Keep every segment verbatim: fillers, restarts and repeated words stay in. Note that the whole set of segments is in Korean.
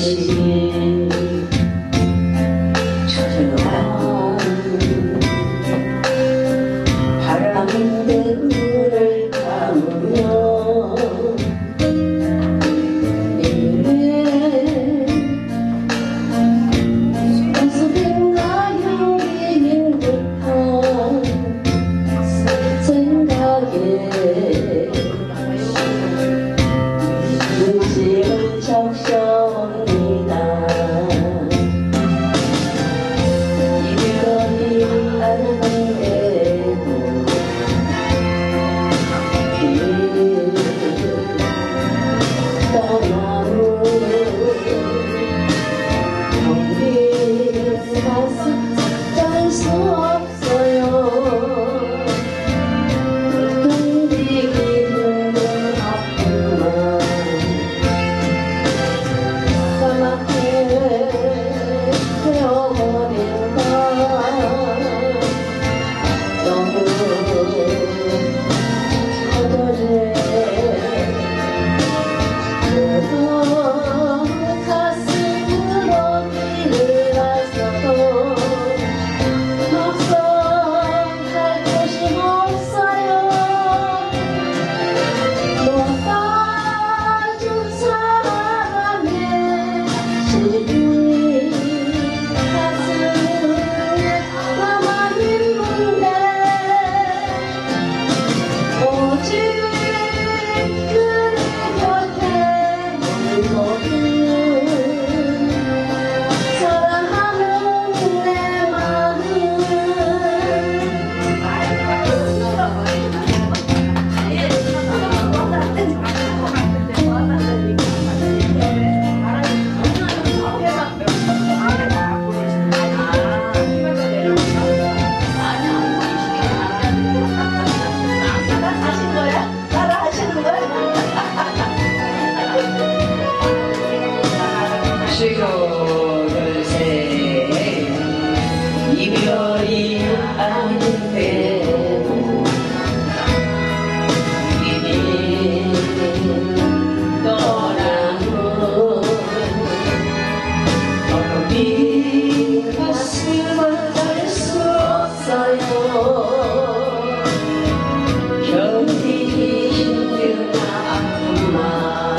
것이 조용한 바람인데 눈을 감으며 내일의 모습인가 여기는 듯한 생각에 눈치를 적셔옵니다. 이별이 아는데도 떠나는 우리 가슴 짤 수 없어요. 흔들리기는 아프만 까맣게 되어버린다. 너무 거절해. 그런 가슴으로 길을 갔어도 막상 갈 곳이 없어요. 놓아준 사람의 시분이 가슴에 남아있는데 오직 그대 곁에 머물거든 사랑하는 내 마음. 시골을새 이별이 아닌데도 이미 떠나고 이 가슴을 알 수 없어요. 견디기 힘든 아픔만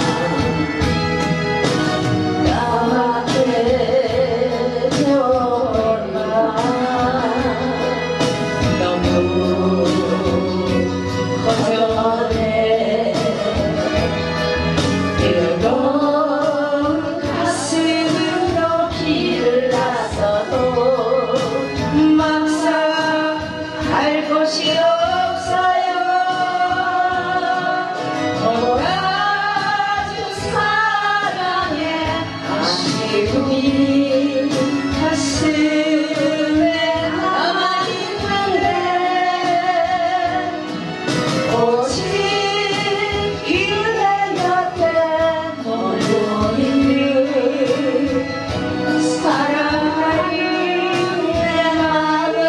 거절해. 뜨거운 가슴으로 길을 나서도 막상 갈 곳이 없어요. 돌아준 사랑의 아쉬움이 가슴에 남아있는데 오직 그대 곁에 머물러있는 사랑하는 내 마음을